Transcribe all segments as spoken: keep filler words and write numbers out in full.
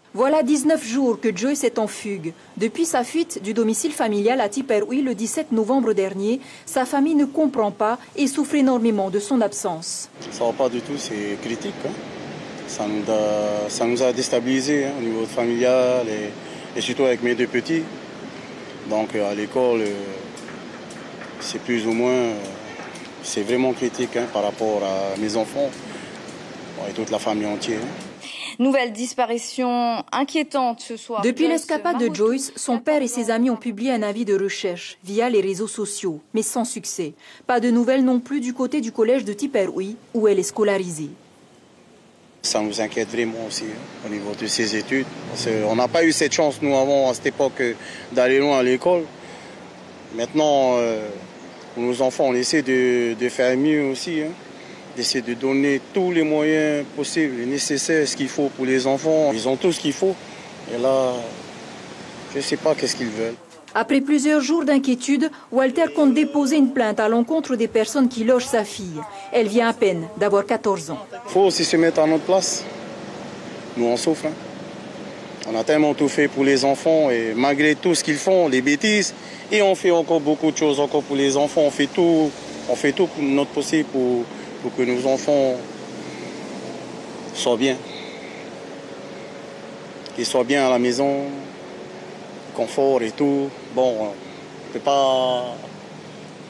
Voilà dix-neuf jours que Joyce est en fugue. Depuis sa fuite du domicile familial à Tiperoui le dix-sept novembre dernier, sa famille ne comprend pas et souffre énormément de son absence. Ça va pas du tout, c'est critique. Hein. Ça, nous a, ça nous a déstabilisés hein, au niveau familial et, et surtout avec mes deux petits. Donc à l'école, c'est plus ou moins, c'est vraiment critique hein, par rapport à mes enfants et toute la famille entière. Hein. Nouvelle disparition inquiétante ce soir. Depuis l'escapade de Joyce, son père et ses amis ont publié un avis de recherche via les réseaux sociaux, mais sans succès. Pas de nouvelles non plus du côté du collège de Tiperoui, où elle est scolarisée. Ça nous inquiète vraiment aussi hein, au niveau de ses études. On n'a pas eu cette chance, nous, avant, à cette époque, d'aller loin à l'école. Maintenant, euh, pour nos enfants, on essaie de, de faire mieux aussi. Hein. D'essayer de donner tous les moyens possibles et nécessaires, ce qu'il faut pour les enfants. Ils ont tout ce qu'il faut. Et là, je ne sais pas qu'est-ce qu'ils veulent. Après plusieurs jours d'inquiétude, Walter compte déposer une plainte à l'encontre des personnes qui logent sa fille. Elle vient à peine d'avoir quatorze ans. Il faut aussi se mettre à notre place. Nous, on souffre. Hein. On a tellement tout fait pour les enfants et malgré tout ce qu'ils font, les bêtises, et on fait encore beaucoup de choses encore pour les enfants. On fait tout, on fait tout pour notre possible pour... pour que nos enfants soient bien. Qu'ils soient bien à la maison, confort et tout. Bon, on ne peut pas,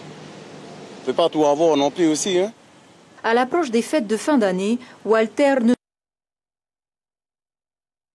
on peut pas tout avoir non plus aussi. Hein. À l'approche des fêtes de fin d'année, Walter ne